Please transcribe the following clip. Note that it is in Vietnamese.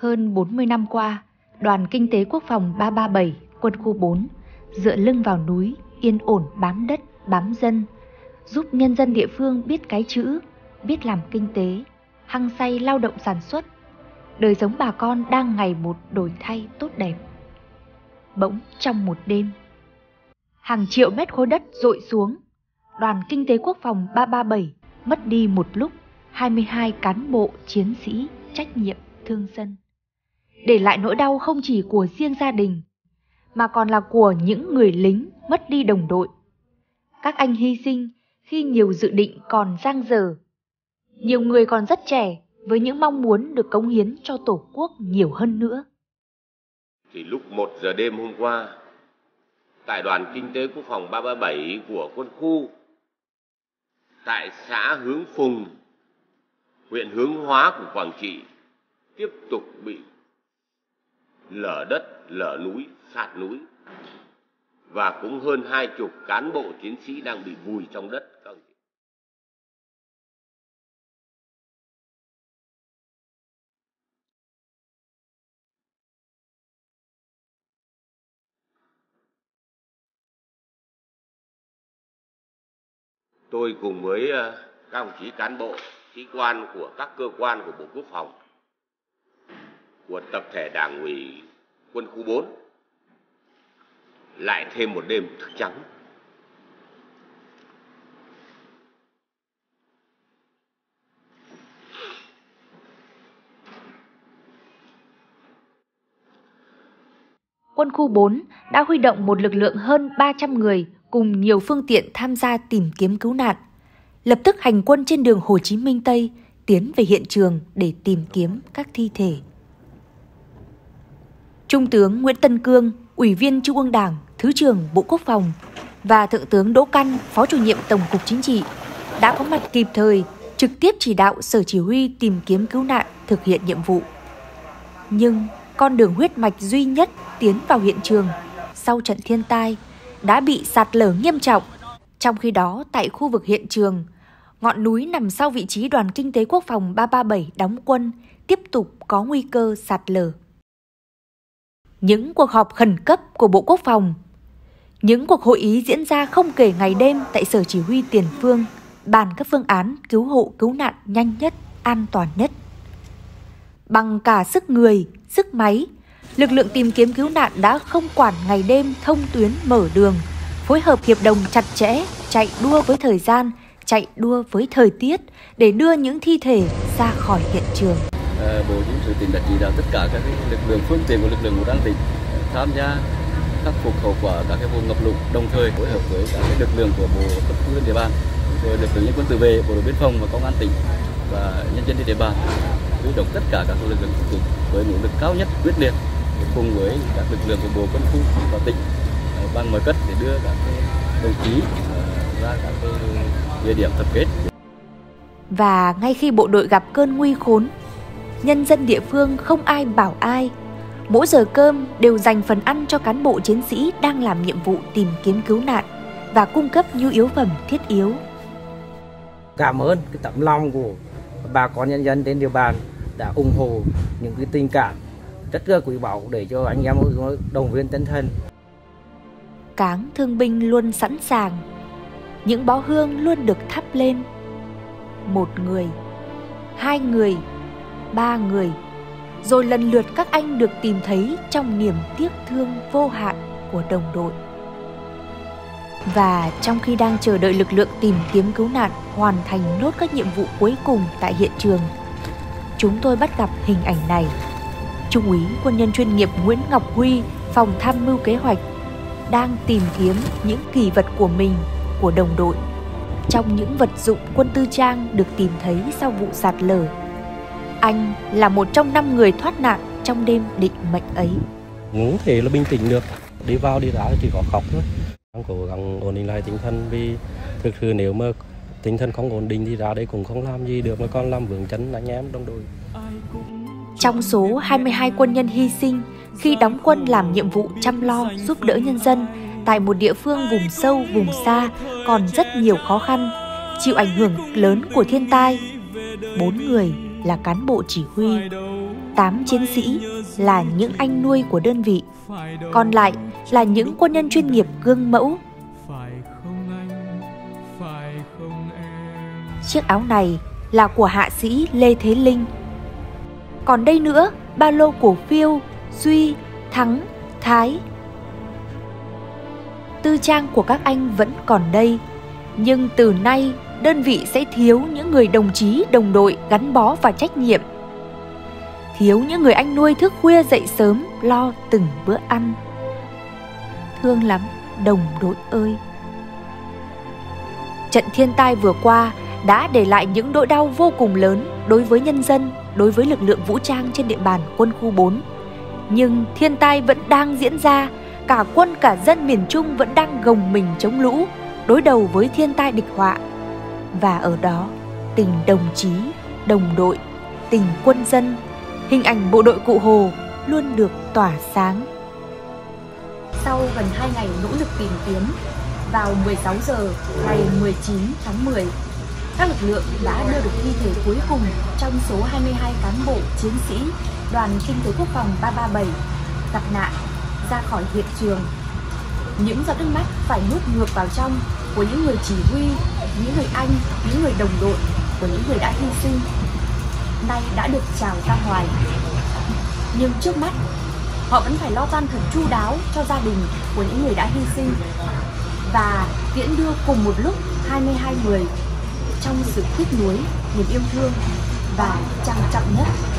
Hơn 40 năm qua, Đoàn Kinh tế Quốc phòng 337 Quân khu 4 dựa lưng vào núi, yên ổn bám đất, bám dân, giúp nhân dân địa phương biết cái chữ, biết làm kinh tế, hăng say lao động sản xuất. Đời sống bà con đang ngày một đổi thay tốt đẹp. Bỗng trong một đêm, hàng triệu mét khối đất dội xuống, Đoàn Kinh tế Quốc phòng 337 mất đi một lúc 22 cán bộ chiến sĩ trách nhiệm thương dân, để lại nỗi đau không chỉ của riêng gia đình, mà còn là của những người lính mất đi đồng đội. Các anh hy sinh khi nhiều dự định còn dang dở. Nhiều người còn rất trẻ với những mong muốn được cống hiến cho Tổ quốc nhiều hơn nữa. Thì lúc 1 giờ đêm hôm qua, tại Đoàn Kinh tế Quốc phòng 337 của quân khu, tại xã Hướng Phùng, huyện Hướng Hóa của Quảng Trị, tiếp tục bị lở đất, lở núi, sạt núi. Và cũng hơn 20 cán bộ chiến sĩ đang bị vùi trong đất. Tôi cùng với các đồng chí cán bộ, sĩ quan của các cơ quan của Bộ Quốc phòng, của tập thể Đảng ủy Quân khu 4, lại thêm một đêm thức trắng. Quân khu 4 đã huy động một lực lượng hơn 300 người cùng nhiều phương tiện tham gia tìm kiếm cứu nạn, lập tức hành quân trên đường Hồ Chí Minh Tây tiến về hiện trường để tìm kiếm các thi thể. Trung tướng Nguyễn Tân Cương, Ủy viên Trung ương Đảng, Thứ trưởng Bộ Quốc phòng và Thượng tướng Đỗ Căn, Phó Chủ nhiệm Tổng cục Chính trị đã có mặt kịp thời, trực tiếp chỉ đạo Sở Chỉ huy tìm kiếm cứu nạn thực hiện nhiệm vụ. Nhưng con đường huyết mạch duy nhất tiến vào hiện trường sau trận thiên tai đã bị sạt lở nghiêm trọng. Trong khi đó, tại khu vực hiện trường, ngọn núi nằm sau vị trí Đoàn Kinh tế Quốc phòng 337 đóng quân tiếp tục có nguy cơ sạt lở. Những cuộc họp khẩn cấp của Bộ Quốc phòng, những cuộc hội ý diễn ra không kể ngày đêm tại Sở Chỉ huy Tiền phương, bàn các phương án cứu hộ cứu nạn nhanh nhất, an toàn nhất. Bằng cả sức người, sức máy, lực lượng tìm kiếm cứu nạn đã không quản ngày đêm thông tuyến mở đường, phối hợp hiệp đồng chặt chẽ, chạy đua với thời gian, chạy đua với thời tiết để đưa những thi thể ra khỏi hiện trường. Bộ Chỉ huy tỉnh đã chỉ đạo tất cả các lực lượng phương tiện của lực lượng vũ trang tỉnh tham gia khắc phục hậu quả các vùng ngập lụt, đồng thời phối hợp với các lực lượng của bộ cấp trên địa bàn, rồi lực lượng dân quân tự vệ, bộ đội biên phòng và công an tỉnh và nhân dân trên địa bàn, huy động tất cả các lực lượng tỉnh với nỗ lực cao nhất, quyết liệt cùng với các lực lượng của bộ quân khu và tỉnh bằng mọi cách để đưa các đồng chí ra các địa điểm tập kết. Và ngay khi bộ đội gặp cơn nguy khốn, nhân dân địa phương không ai bảo ai. Mỗi giờ cơm đều dành phần ăn cho cán bộ chiến sĩ đang làm nhiệm vụ tìm kiếm cứu nạn và cung cấp nhu yếu phẩm thiết yếu. Cảm ơn cái tấm lòng của bà con nhân dân trên địa bàn đã ủng hộ những cái tình cảm rất là quý báu để cho anh em động viên tinh thần. Cáng thương binh luôn sẵn sàng, những bó hương luôn được thắp lên. 1 người, 2 người, 3 người, rồi lần lượt các anh được tìm thấy trong niềm tiếc thương vô hạn của đồng đội. Và trong khi đang chờ đợi lực lượng tìm kiếm cứu nạn hoàn thành nốt các nhiệm vụ cuối cùng tại hiện trường, chúng tôi bắt gặp hình ảnh này. Trung úy quân nhân chuyên nghiệp Nguyễn Ngọc Huy, phòng tham mưu kế hoạch, đang tìm kiếm những kỷ vật của mình, của đồng đội, trong những vật dụng quân tư trang được tìm thấy sau vụ sạt lở. Anh là một trong 5 người thoát nạn trong đêm định mệnh ấy. Không thể là bình tĩnh được, đi vào đi ra chỉ có khóc thôi. Đang cố gắng ổn định lại tinh thần, vì thực sự nếu mà tinh thần không ổn định thì ra đây cũng không làm gì được mà còn làm vướng chân anh em đồng đội. Trong số 22 quân nhân hy sinh khi đóng quân làm nhiệm vụ chăm lo giúp đỡ nhân dân tại một địa phương vùng sâu, vùng xa còn rất nhiều khó khăn, chịu ảnh hưởng lớn của thiên tai, 4 người là cán bộ chỉ huy. 8 chiến sĩ là những anh nuôi của đơn vị, còn lại là những quân nhân chuyên nghiệp gương mẫu. Chiếc áo này là của hạ sĩ Lê Thế Linh. Còn đây nữa, ba lô của Phiêu, Duy, Thắng, Thái. Tư trang của các anh vẫn còn đây, nhưng từ nay đơn vị sẽ thiếu những người đồng chí, đồng đội gắn bó và trách nhiệm. Thiếu những người anh nuôi thức khuya dậy sớm lo từng bữa ăn. Thương lắm, đồng đội ơi! Trận thiên tai vừa qua đã để lại những nỗi đau vô cùng lớn đối với nhân dân, đối với lực lượng vũ trang trên địa bàn quân khu 4. Nhưng thiên tai vẫn đang diễn ra, cả quân cả dân miền Trung vẫn đang gồng mình chống lũ, đối đầu với thiên tai địch họa. Và ở đó, tình đồng chí, đồng đội, tình quân dân, hình ảnh bộ đội Cụ Hồ luôn được tỏa sáng. Sau gần 2 ngày nỗ lực tìm kiếm, vào 16 giờ ngày 19 tháng 10, các lực lượng đã đưa được thi thể cuối cùng trong số 22 cán bộ chiến sĩ Đoàn Kinh tế Quốc phòng 337 gặp nạn ra khỏi hiện trường. Những giọt nước mắt phải nuốt ngược vào trong của những người chỉ huy, những người anh, những người đồng đội của những người đã hy sinh, nay đã được trào ra ngoài. Nhưng trước mắt, họ vẫn phải lo toan thật chu đáo cho gia đình của những người đã hy sinh và tiễn đưa cùng một lúc 22 người trong sự tiếc nuối, niềm yêu thương và trang trọng nhất